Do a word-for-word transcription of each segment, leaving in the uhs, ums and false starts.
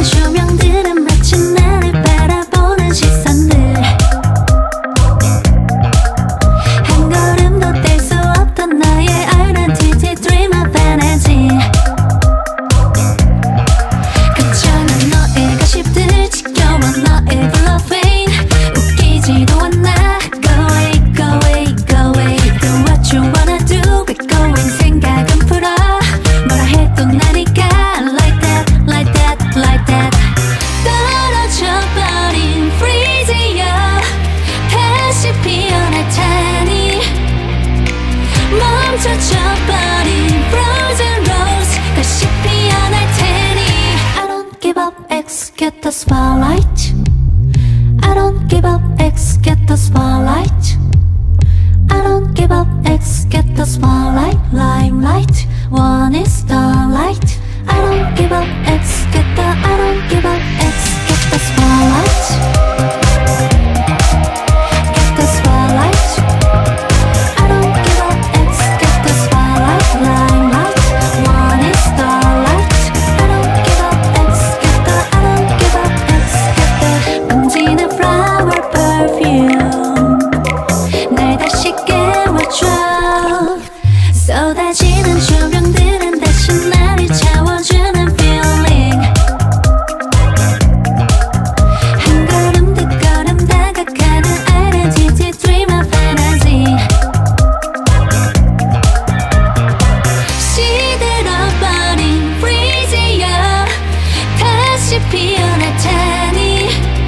조명들은 마치 나를 바라보는 시선들 한 걸음도 뗄 수 없던 나의 identity dream of fantasy 거창한 너의 가십들 지겨워 너의 bluffing 웃기지도 않아 go away go away go away do what you wanna do quick going 생각은 풀어 뭐라 해도 나니까 like that like that like that 떨어져버린 freeze야 다시 피어날 테니 멈춰져버린 frozen rose 다시 피어날 테니 I don't give up X get the spotlight I don't give up X get the spotlight I don't give up X get the spotlight limelight one is starlight I don't give up X get the I don't give up X get the spotlight get the spotlight I don't give up X get the spotlight limelight one is starlight I don't give up X get the I don't give up X get the 번지는 flower perfume 날 다시 깨워줘 쏟아지는 조명들은 다시 나를 채워주는 feeling 한 걸음 두 걸음 다가가는 identity dream of fantasy 시들어버린 freeze야 다시 피어날 테니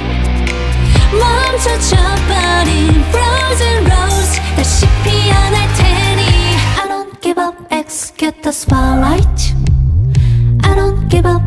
멈춰져버린 frozen rose 다시 피어날 테니 I don't give up X get the spotlight I don't give up